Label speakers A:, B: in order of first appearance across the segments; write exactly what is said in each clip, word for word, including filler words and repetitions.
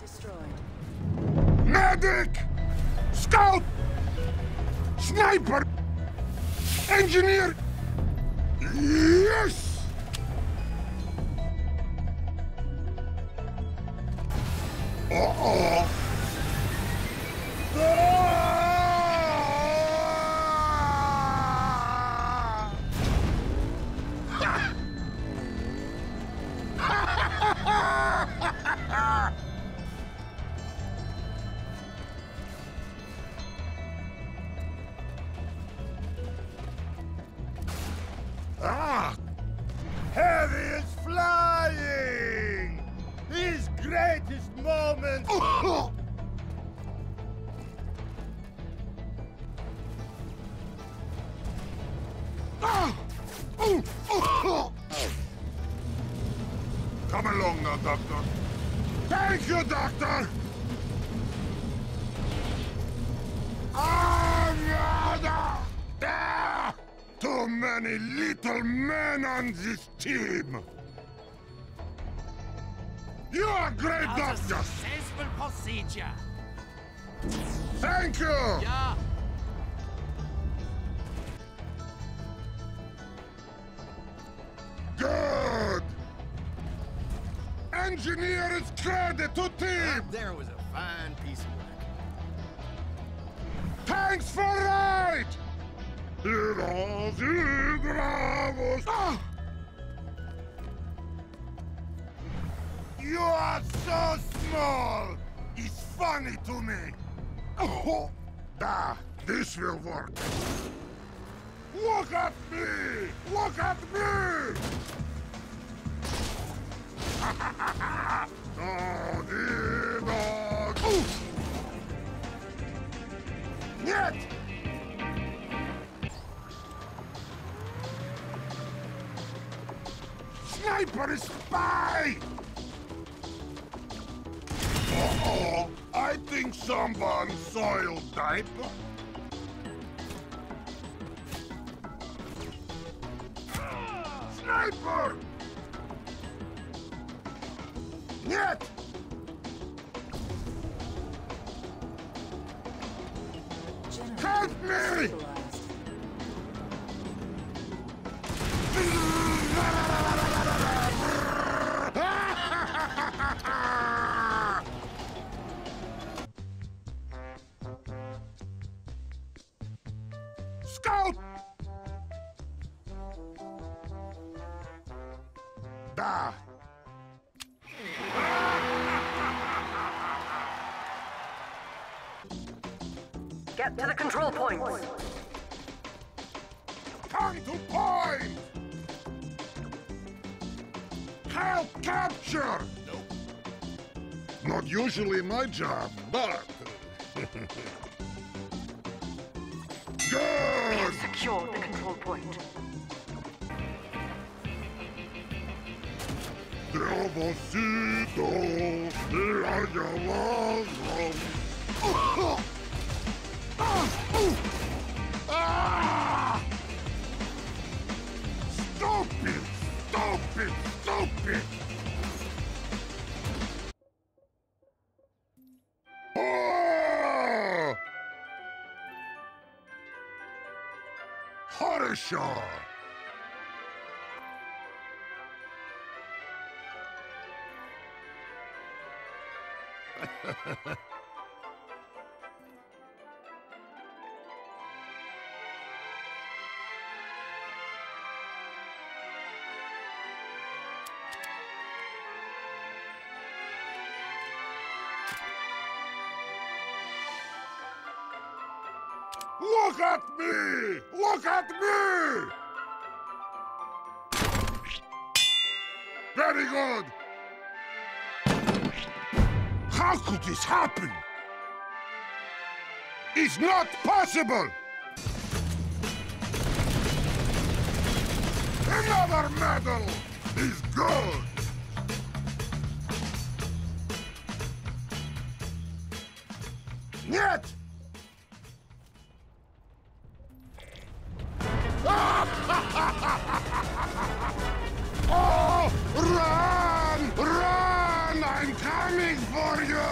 A: destroyed.
B: Medic! Scout! Sniper! Engineer! Yes! Uh-oh! Ah! Heavy is flying! His greatest moment! Come along now, Doctor. Thank you, Doctor! Ah, no, no. Too many little men on this team! You are great,
C: That's
B: Doctor!
C: a successful procedure.
B: Thank you!
C: Yeah.
B: Good! Engineer is credit to team!
C: There was a fine piece of work.
B: Thanks for right! Heroes y bravos! Ah! You are so small! It's funny to me! Oh! Ah, this will work! Look at me! Look at me! Oh, Dino! Oof! Нет! Sniper is spy! Uh-oh! I think someone soiled diaper. Sniper! Нет! Help me! Scout! Da!
D: Get to the control point.
B: Come to point! Help capture!
C: Nope.
B: Not usually my job, but... Good!
D: Secure the control point.
B: Diosito, la llamaron. Ah! Stupid! Stupid! Stupid! Oh! Horror! Look at me! Look at me! Very good! How could this happen? It's not possible! Another medal is good! Нет! Oh! Run! Run! I'm coming! coming for you!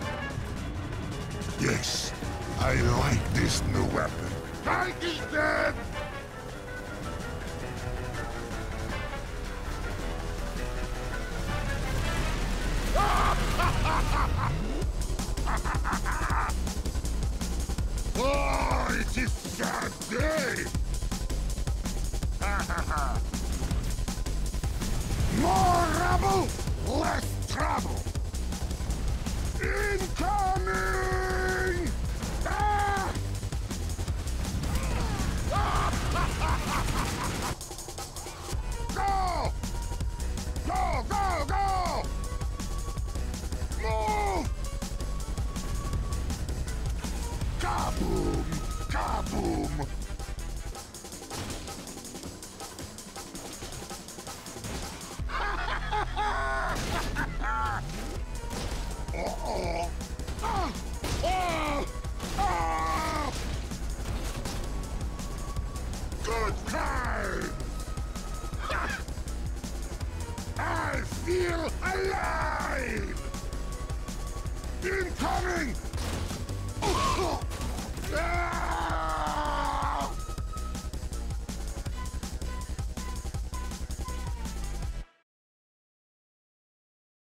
B: Yes, I like this new weapon. Tank is dead! Oh, it is sad day! More rubble, less trouble! Incoming! Ah! Go! Go, go, go! Move! Kaboom! Kaboom!